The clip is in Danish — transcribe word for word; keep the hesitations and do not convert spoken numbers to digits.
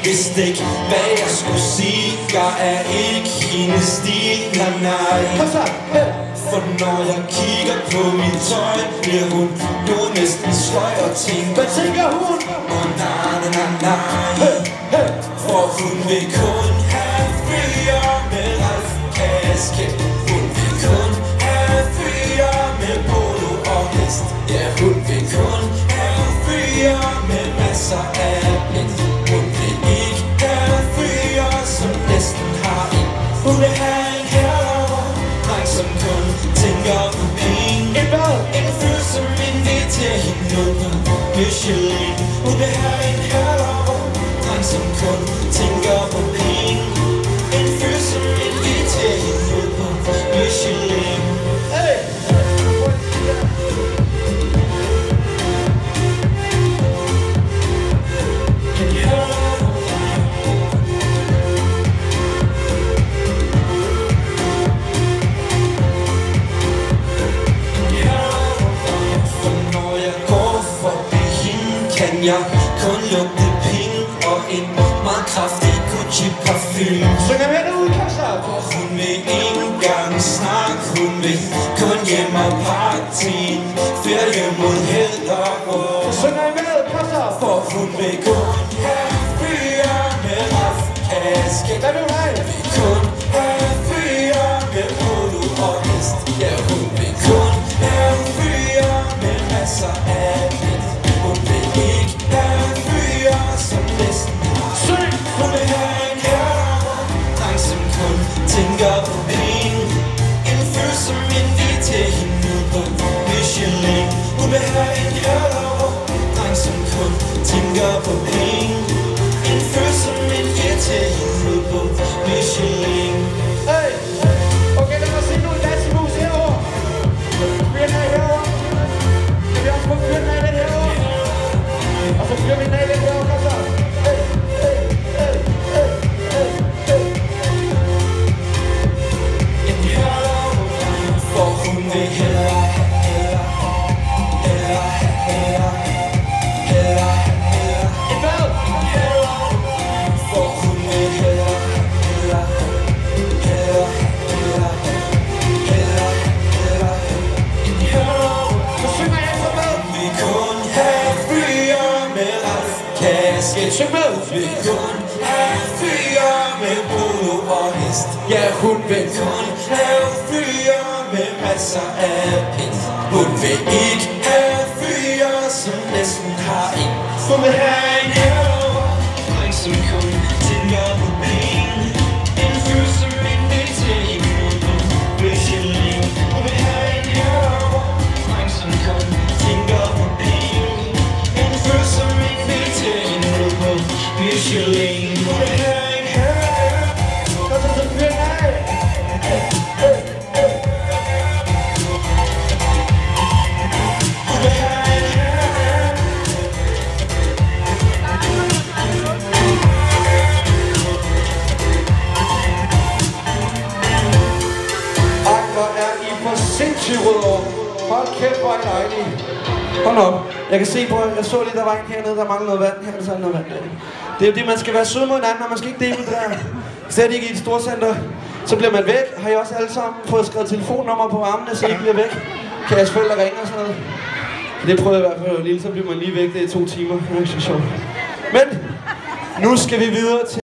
vidste ikke, hvad jeg skulle sige. Jeg er ikke hendes stil, nej nej. For når jeg kigger på mit tøj, bliver hun jo næsten sløj og tænker. Hvad tænker hun? Åh oh, nej, nej, nej. For hun vil kun have fyre med Ralf Kasket. Hun vil kun have fyre med polo og hest. Ja, hun vil kun have fyre med masser af blæst. Hun vil ikke have fyre, som næsten har en. Hun vil have en herre, dreng som kun tænker på penge. En hvad? En fyr som inviterer hende ud på Michelin. Hun vil have en herre, dreng som kun tænker på penge. En fyr som inviterer hende ud på Michelin. Hey! Kan jeg kun lugte penge og en meget kraftig Gucci-parfume. Synger med derude, Kasper! Og hun vil ikke engang snakke, hun vil kun hjem og party. Ferie mod held og råd. Synger med, Kasper! For hun vil kun have fyre med Ralf Kasket. Hvad vil du have? Hun vil kun have fyre med polo og hest. Ja, hun vil kun have fyre med masser af blæst. Hun vil ikke have fyre, som næsten har. Syng! Hun vil have en herre, dreng som kun tænker på penge. En fyr som inviterer hende ud på Michelin. Hun vil have en herre, dreng som kun tænker på penge. En fyr som inviterer hende ud på Michelin. Hey! Okay, lad os se nogle dansemus herovre. Fyrene af herovre. Kan vi også få fyrene af lidt herovre? Og så fyrer vi den af lidt herovre, Kasper. Hey! Hey! Hey! Hey! Hey! Hey! En herre, for hun vil hellere have, hellere have, hellere have, hellere have, hellere have. En hvad? En herre, for hun vil hellere have, hellere have, hellere have, hellere have, hellere have, hellere have. En herre, Så synger jeg så med. hun vil kun have fyre med Ralf Kasket. Syng med. Hun vil kun have fyre med polo og hest. Ja, hun vil kun have fyre med masser af penge. Hun vil ikke have fyre, som næsten har en. Hun vil have en herre, dreng som kun tænker på penge. En fyr som inviterer hende ud på Michelin. Hun vil have en herre, dreng som kun tænker på penge. En fyr som inviterer hende ud på Michelin. Hun vil have en herre. Og så så fyrene af. Hey! Hey! Hey! Hun vil have en herre. Ej, hvor er I for sindssygt rødovre. Hold kæft, hvor er I dejlige. Hold op. Jeg kan se på, jeg så lige, der var en hernede, der mangler noget vand. Her er der sådan noget vand. Det er jo det, man skal være sød mod hinanden, og man skal ikke dehydrere. Slet ikke i et storcenter. Så bliver man væk. Har I også alle sammen fået skrevet telefonnummer på armene, så I ikke bliver væk? Kan jeres forældre ringe og sådan noget? Det prøvede jeg i hvert fald lille, så bliver man lige væk. Det er to timer. Det er ikke så sjovt. Men nu skal vi videre til